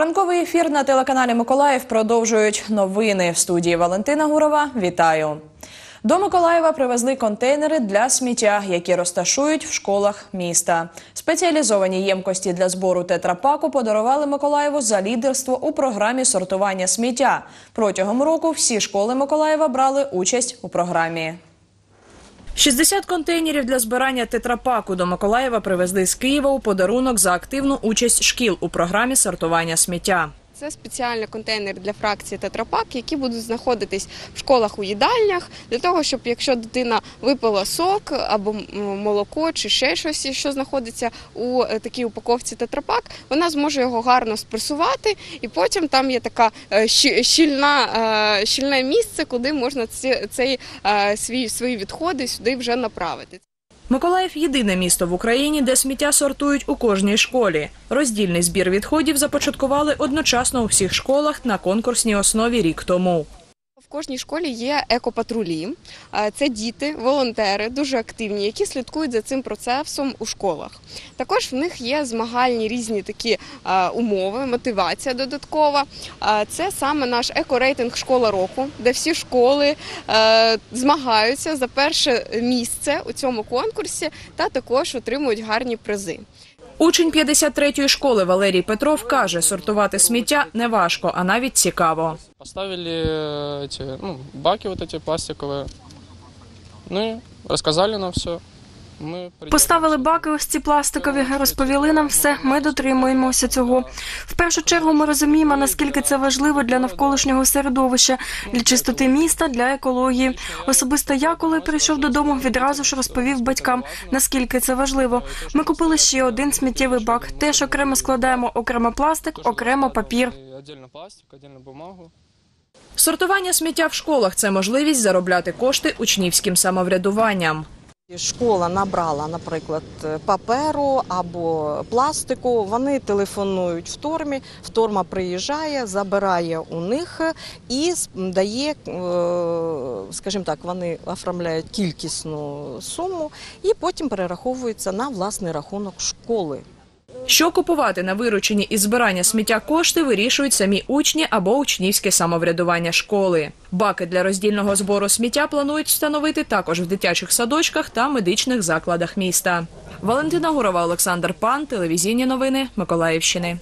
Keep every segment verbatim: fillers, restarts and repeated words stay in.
Ранковий ефір на телеканалі «Миколаїв» продовжують новини. В студії Валентина Гурова. Вітаю! До Миколаєва привезли контейнери для сміття, які розташують в школах міста. Спеціалізовані ємкості для збору тетрапаку подарували Миколаєву за лідерство у програмі сортування сміття. Протягом року всі школи Миколаєва брали участь у програмі. шістдесят контейнерів для збирання тетрапаку до Миколаєва привезли з Києва у подарунок за активну участь шкіл у програмі сортування сміття. Це спеціальний контейнер для фракції тетрапак, які будуть знаходитись в школах у їдальнях, для того, щоб якщо дитина випила сок або молоко чи ще щось, що знаходиться у такій упаковці тетрапак, вона зможе його гарно спресувати, і потім там є така щільна, щільне місце, куди можна ці, цей, свій, свої відходи сюди вже направити. Миколаїв – єдине місто в Україні, де сміття сортують у кожній школі. Роздільний збір відходів започаткували одночасно у всіх школах на конкурсній основі рік тому. В кожній школі є екопатрулі. Це діти, волонтери, дуже активні, які слідкують за цим процесом у школах. Також в них є змагальні різні такі умови, мотивація додаткова. Це саме наш екорейтинг «Школа року», де всі школи змагаються за перше місце у цьому конкурсі та також отримують гарні призи. Учень п'ятдесят третьої школи Валерій Петров каже, сортувати сміття не важко, а навіть цікаво. Поставили эти, ну, баки вот эти пластиковые, ну и рассказали нам все. Поставили баки ось ці пластикові, розповіли нам все, ми дотримуємося цього. В першу чергу ми розуміємо, наскільки це важливо для навколишнього середовища, для чистоти міста, для екології. Особисто я, коли прийшов додому, відразу ж розповів батькам, наскільки це важливо. Ми купили ще один сміттєвий бак, теж окремо складаємо окремо пластик, окремо папір. Сортування сміття в школах – це можливість заробляти кошти учнівським самоврядуванням. Школа набрала, наприклад, паперу або пластику, вони телефонують в Тормі, в Торма приїжджає, забирає у них і дає, скажімо так, вони оформляють кількісну суму і потім перераховуються на власний рахунок школи. Що купувати на виручені із збирання сміття кошти вирішують самі учні або учнівське самоврядування школи. Баки для роздільного збору сміття планують встановити також в дитячих садочках та медичних закладах міста. Валентина Гурова, Олександр Пан, телевізійні новини Миколаївщини.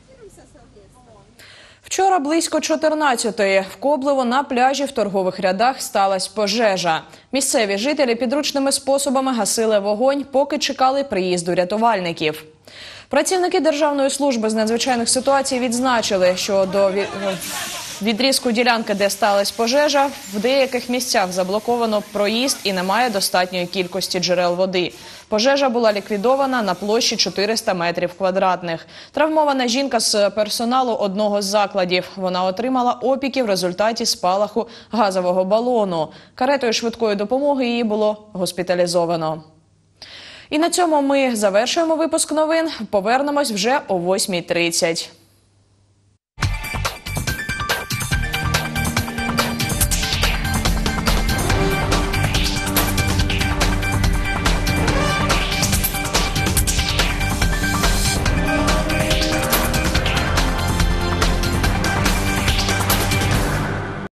Вчора близько чотирнадцятої в Коблево на пляжі в торгових рядах сталася пожежа. Місцеві жителі підручними способами гасили вогонь, поки чекали приїзду рятувальників. Працівники Державної служби з надзвичайних ситуацій відзначили, що до відрізку ділянки, де сталася пожежа, в деяких місцях заблоковано проїзд і немає достатньої кількості джерел води. Пожежа була ліквідована на площі чотириста метрів квадратних. Травмована жінка з персоналу одного з закладів. Вона отримала опіки в результаті спалаху газового балону. Каретою швидкої допомоги її було госпіталізовано. І на цьому ми завершуємо випуск новин. Повернемось вже о восьмій тридцять.